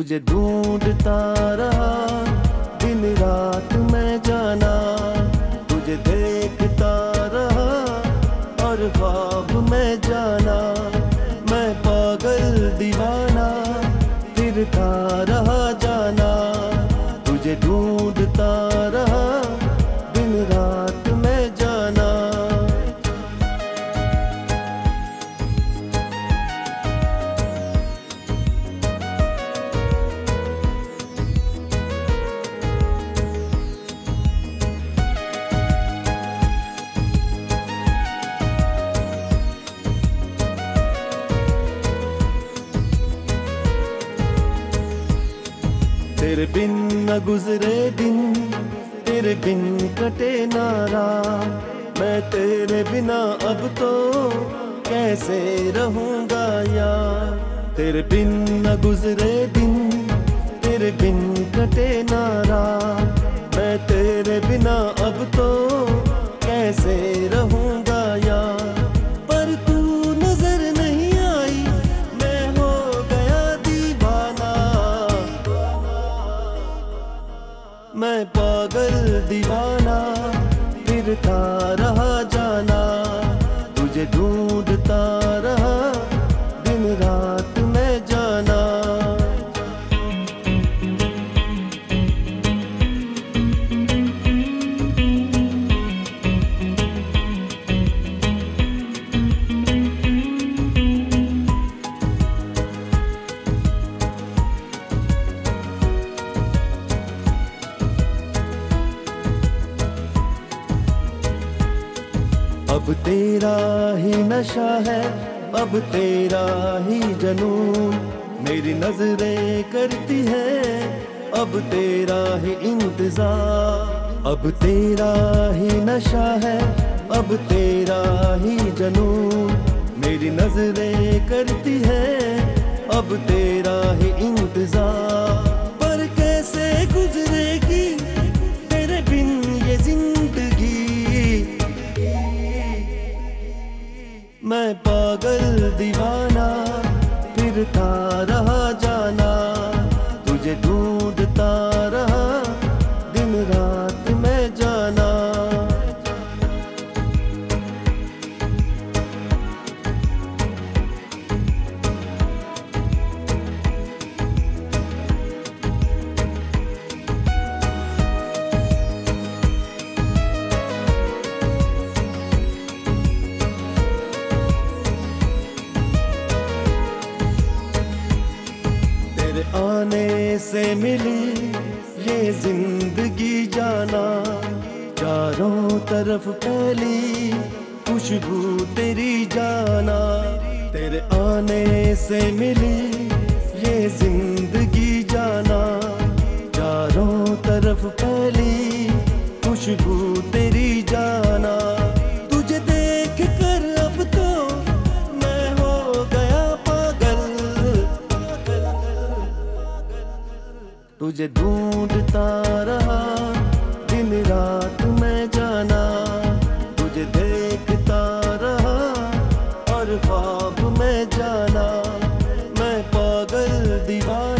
तुझे ढूंढता रहा दिन रात मैं जाना, तुझे देखता रहा और ख्वाब में जाना। मैं पागल दीवाना फिरता रहा जाना, तुझे ढूंढता रहा दिन रात मैं जाना। तेरे बिन न गुजरे दिन, तेरे बिन कटे ना रात। मैं तेरे बिना अब तो कैसे रहूंगा यार। तेरे बिन न गुजरे दिन, तेरे बिन कटे ना रात। मैं तेरे बिना अब तो कैसे रहूंगा यार। पर तू नजर नहीं आई, मैं हो गया दीवाना। मैं पागल दीवाना फिरता रहा जाना, तुझे ढूंढता रहा दिन रात मैं जाना। अब तेरा ही नशा है, अब तेरा ही जनून। मेरी नजरें करती है अब तेरा ही इंतजार। अब तेरा ही नशा है, अब तेरा ही जनून। मेरी नजरें करती है अब तेरा ही इंतजार। पर कैसे गुजरेगी तेरे बिन ये जिंदगी। मैं पागल दीवाना फिरता रहा जाना, तुझे ढूंढता रहा दिन रात मैं जाना। आने से मिली ये जिंदगी जाना, चारों तरफ फैली खुशबू तेरी जाना। तेरे आने से मिली ये जिंदगी जाना, चारों तरफ फैली खुशबू तेरी जाना। तुझे देख कर अब तो मैं हो गया पागल। तुझे ढूंढता रहा दिन रात मैं जाना, तुझे देखता रहा और ख्वाब में जाना। मैं पागल दीवाना